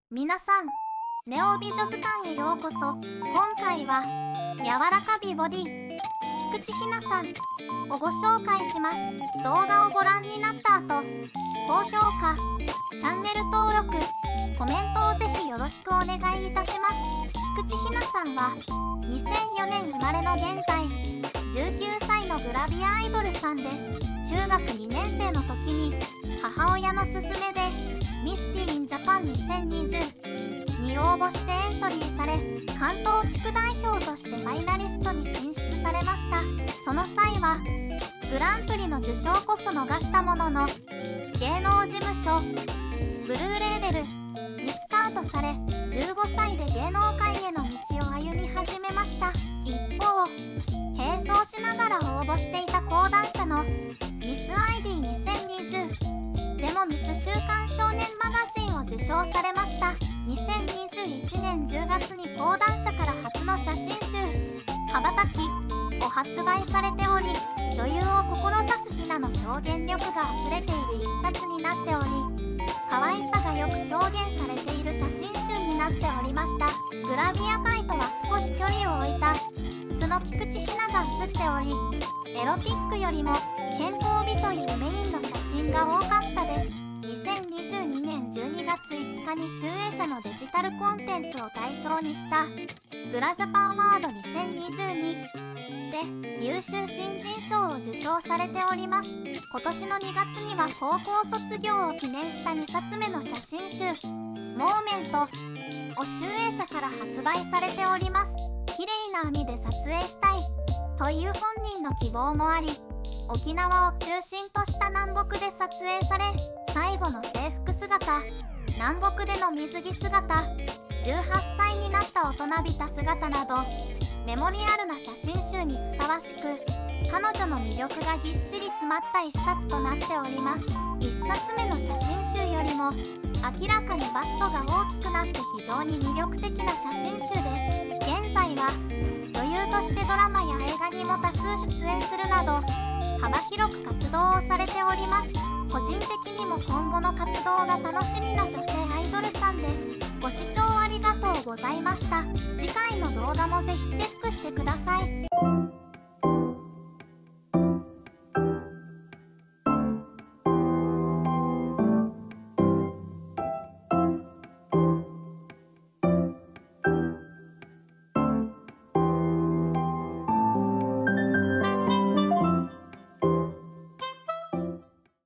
皆さん、ネオ美女図鑑へようこそ。今回は柔らか美ボディ菊池ひなさんをご紹介します。動画をご覧になった後、高評価、チャンネル登録、コメントをぜひよろしくお願いいたします。菊池ひなさんは2004年生まれの現在19歳のグラビアアイドルさんです。中学2年生の時に母親の勧めでミスティーンジャパン2020に応募してエントリーされ、関東地区代表としてファイナリストに進出されました。その際はグランプリの受賞こそ逃したものの、芸能事務所ブルーレーベルにスカウトされ、15歳で芸能界への道を歩み始めました。一方、並走しながら応募していた講談社のミス ID2020 でもミス週刊少年マガジンを受賞されました。2021年10月に講談社から初の写真集「羽ばたき」を発売されており、女優を志すひなの表現力があふれている一冊になっており、可愛さがよく表現されている写真集になっておりました。グラビア界とは少し距離を置いた素の菊池ひなが写っており、エロティックよりも健康美というメインの写真が多かったです。2022年12月5日に集英社のデジタルコンテンツを対象にしたグラジャパンアワード2022で優秀新人賞を受賞されております。今年の2月には高校卒業を記念した2冊目の写真集「モーメント」を集英社から発売されております。綺麗な海で撮影したいという本人の希望もあり、沖縄を中心とした南国で撮影され、最後の制服姿、南国での水着姿、18歳になった大人びた姿など、メモリアルな写真集にふさわしく、彼女の魅力がぎっしり詰まった一冊となっております。一冊目の写真集よりも明らかにバストが大きくなって非常に魅力的な写真集です。現在は女優としてドラマや映画にも多数出演するなど、幅広く活動をされております。個人的にも今後の活動が楽しみな女性アイドルさんです。ご視聴ありがとうございました。次回の動画もぜひチェックしてください。